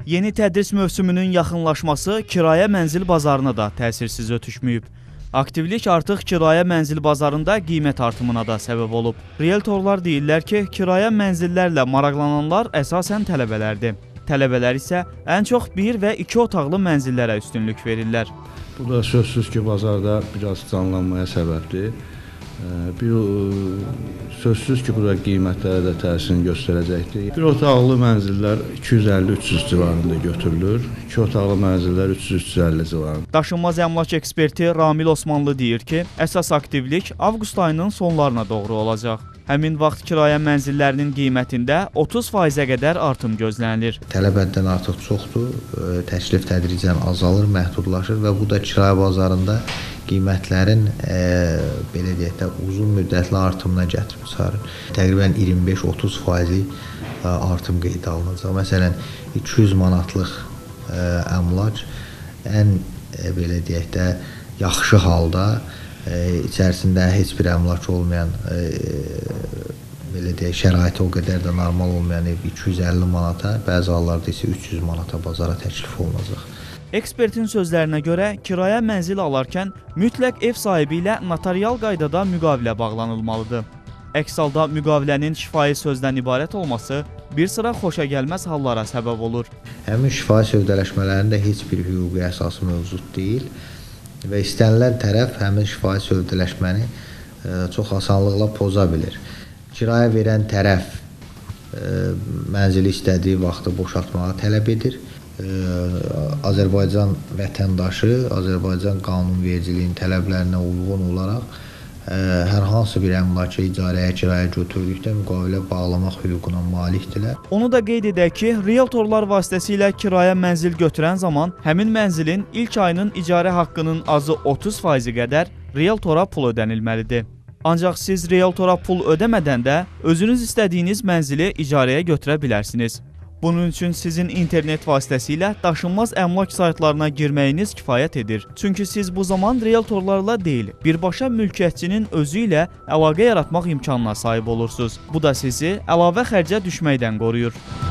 Yeni tədris mövsümünün yaxınlaşması kirayə mənzil bazarına da təsirsiz ötüşməyib. Aktivlik artıq kirayə mənzil bazarında qiymət artımına da səbəb olub. Realtorlar deyirlər ki, kirayə mənzillərlə maraqlananlar əsasən tələbələrdir. Tələbələr isə ən çox 1 və 2 otaqlı mənzillərə üstünlük verirlər. Bu da sözsüz ki, bazarda biraz canlanmaya səbəbdir. Sözsüz ki, burada qiymətlərə də təsirini göstərəcəkdir. 1 otaqlı mənzillər 250-300 civarında götürülür. 2 otaqlı mənzillər 300-350 civarında. Daşınmaz əmlak eksperti Ramil Osmanlı deyir ki, əsas aktivlik avqust ayının sonlarına doğru olacaq. Həmin vaxt kirayə mənzillərinin qiymətində 30%-ə qədər artım gözlənilir. Tələb həddən artıq çoxdur, təklif tədricən azalır, məhdudlaşır və bu da kirayə bazarında qiymətlərin belə deyək də uzun müddətli artımına gətirib çıxarır. Təqribən 25-30% artım qeydə alınacaq. Məsələn, 200 manatlıq əmlak ən belə deyək də yaxşı halda içərisində heç bir əmlak olmayan, belə deyək, şəraiti o qədər də normal olmayan ev 250 manata, bəzi hallarda isə 300 manata bazara təklif olunacaq. Ekspertin sözlərinə görə kirayə mənzil alarkən mütləq ev sahibi ilə notarial qaydada müqavilə bağlanılmalıdır. Əks halda müqavilənin şifahi sözdən ibarət olması bir sıra xoşagəlməz hallara səbəb olur. Həmin şifahi sövdələşmələrində heç bir hüquqi əsası mövcud deyil və istənilən tərəf həmin şifahi sövdələşməni çox asanlıqla poza bilir. Kirayə verən tərəf mənzili istədiyi vaxtı boşaltmağa tələb edir. Azərbaycan vətəndaşı, Azərbaycan qanunvericiliyinin tələblərinə uyğun olaraq hər hansı bir əmlakı icarəyə, kiraya götürdükdə müqavilə bağlamaq hüququna malikdirlər. Onu da qeyd edək ki, realtorlar vasitəsilə kirayə mənzil götürən zaman həmin mənzilin ilk ayının icarə haqqının azı 30% qədər realtora pul ödənilməlidir. Ancaq siz realtora pul ödəmədən də özünüz istədiyiniz mənzili icarəyə götürə bilərsiniz. Bunun üçün sizin internet vasitəsilə daşınmaz əmlak saytlarına girməyiniz kifayət edir. Çünki siz bu zaman realtorlarla deyil, birbaşa mülkiyyətçinin özü ilə əlaqə yaratmaq imkanına sahib olursunuz. Bu da sizi əlavə xərcə düşməkdən qoruyur.